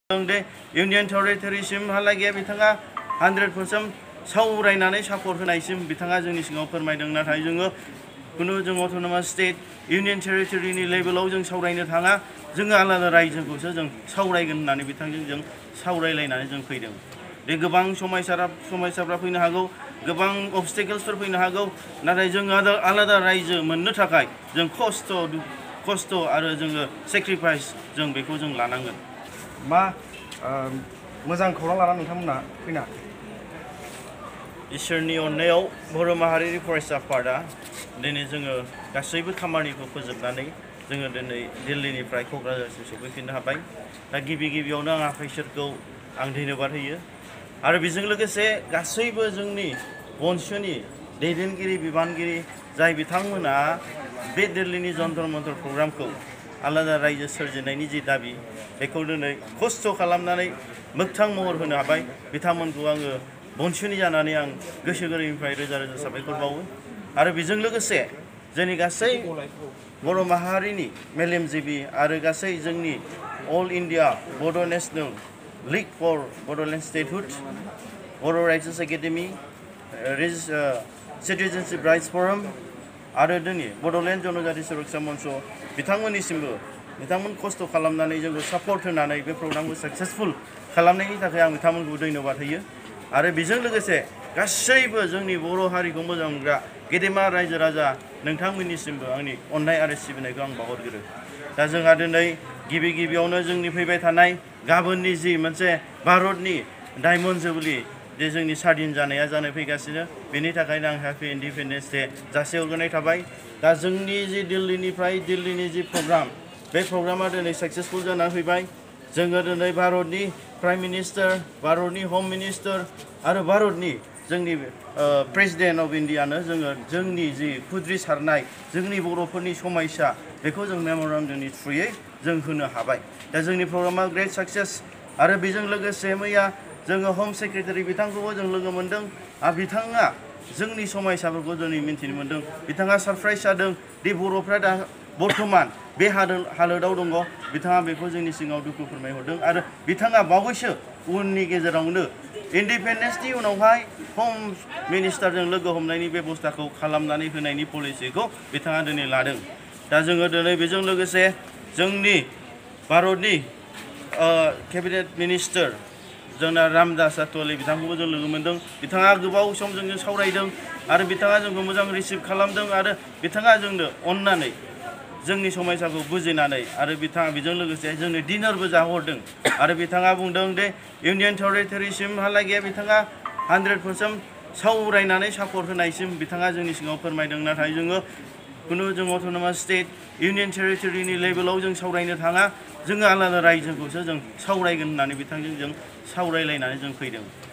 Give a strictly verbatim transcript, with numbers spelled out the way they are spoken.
दे union टेरिटरिसिम हालागै बिथाङा हंड्रेड पारसेंट सावरायनानै सापर्ट होनायसिम बिथाङा जोंनि सिगाङाव फोरमायदों। नाथाय जोङो कुनु जों अट'नमास स्टेट इउनियन टेरिटरिनि लेभेलाव जों सावरायनो थाङा, जोङो आलादा रायजोखौसो जों सावरायगोन होननानै बिथांजों जों सावरायलायनानै जों फैदों। बे गोबां समायसारा समायसाफ्रा फैनो हागौ, गोबां अबस्टेकल्सफोर फैनो हागौ, नाथाय जों आलादा रायजो मोननो थाखाय जों खस्थ' खस्थ' आरो जोङो सेक्रिफाइस जों बेखौ जों लानांगोन। मा मोजां खौरां लानानै नोंथांमोना फैना इसोरनि अननायाव बर' माहारिनि फरायसा आफादा दिनै जोङो गासैबो खामानिखौ फोजोबनानै जोङो दिनै दिल्लीनिफ्राय क'क्राझारसिम सफैफिननो हाबाय। दा गिबि गिबियावनो आं आफा इसोरखौ आं धन्यबाद होयो आरो बेजों लोगोसे गासैबो जोंनि बंश'नि दैदेनगिरि बिबानगिरि जाय बिथांमोना बे दिल्लीनि जन्तर मन्तर प्रग्रामखौ आलादा रायजो सोरजिनायनि जि दाबि बेखौ दिनै खस्थ' खालामनानै मोगथां महर होनो हाबाय, बिथांमोनखौ आङो बंश'नि जानानै आं गोसो गोरबोनिफ्राय रोजा रोजा साबायखर बावो। आरो बेजों लोगोसे जोंनि गासै बर' माहारिनि मेलेमजिबि आरो गासै जोंनि all India Bodo' national league for Bodoland statehood, Bodo' writers academy, citizenship rights forum आरो दिनै बड'लेण्ड जनजाति सुरक्षा मन्च बिथांमोननिसिमबो बिथांमोन खस्थ' खालामनानै जोंखौ सापर्ट होनानै बे प्रग्रामखौ साक्सेसफुल खालामनायनि थाखाय आं बिथांमोनखौ धन्यबाद होयो। आरो बेजों लोगोसे गासैबो जोंनि बर' हारिखौ मोजां मोनग्रा गेदेमा रायजो राजा नोंथांमोननिसिमबो आंनि अननाय आरो सिबिनायखौ आं बावहरग्रो। दा जोंहा दिनै गिबि गिबियावनो जोंनि फैबाय थानाय गाबोननि जि मोनसे भारतनि डायमन्ड जुबलि जे जोंनि स्वाधीन जानाया जानो फैगासिनो, बेनि थाखायनो आं हेपि इन्डिपेन्डेन्स डे जासिहरग्रोनाय थाबाय। दा जोंनि जि दिल्लीनिफ्राय दिल्लीनि जि प्रग्राम, बे प्रग्रामा दिनै साक्सेसफुल जानानै फैबाय। जोङो दिनै भारतनि प्राइम मिनिस्टार, भारतनि होम मिनिस्टार आरो भारतनि जोंनि प्रेसिडेन्ट अफ इन्डियानो जोङो जोंनि जि खुद्रिसारनाय जोंनि बर'फोरनि समायसा बेखौ जों मेम'रेन्डामनि थ्रुयै जों होनो हाबाय। दा जोंनि प्रग्रामा ग्रेट साक्सेस। आरो बेजों लोगोसे मैया जोङो होम सेक्रेटारि बिथांखौबो जों लोगो मोन्दों आरो बिथाङा जोंनि समायसाफोरखौ दिनै मिन्थिनो मोन्दों। बिथाङा सारप्राइज जादों दि बर'फ्रा दा बर्थमान बे हालोदाव दङ। बिथाङा बेखौ जोंनि सिगाङाव दुखु फोरमायहरदों आरो बिथाङा बावैसो उननि गेजेरावनो इन्डिपेन्डेन्सनि उनावहाय होम मिनिस्टारजों लोगो हमनायनि बेब'स्थाखौ खालामनानै होनायनि पलिसिखौ बिथाङा दिनै लादों। दा जोङो दिनै बेजों लोगोसे जोंनि भारतनि केबिनेट मिनिस्टार जोंना रामदास आठवाले बिथांखौबो जों लोगो मोन्दों। बिथाङा गोबाव सम जोंजों सावरायदों आरो बिथाङा जोंखौ मोजां रिसिभ खालामदों आरो बिथाङा जोंनो अननानै जोंनि समयसाखौ बुजिनानै आरो बिथाङा बेजों लोगोसे जोंनो डिनारबो जाहरदों। आरो बिथाङा बुंदों दे इउनियन टेरिटरिसिम हालागै बिथाङा हंड्रेड पारसेंट सावरायनानै सापर्ट होनायसिम बिथाङा जोंनि सिगाङाव फोरमायदों। नाथाय जोङो कुनु जों अट'नमास स्टेट इउनियन टेरिटरिनि लेभेलाव जों सावरायनो थाङा, जोङो आलादा रायजोखौसो जों सावरायगोन होननानै बिथांजों जों सावरायलायनानै जों फैदों।